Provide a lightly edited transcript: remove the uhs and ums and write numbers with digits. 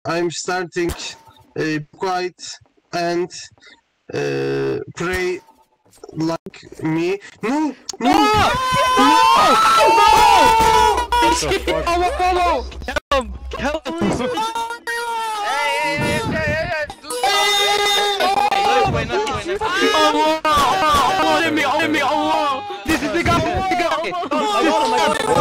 I'm starting quiet and pray like me. No! No! Follow! Kill him! Allah! This is the guy!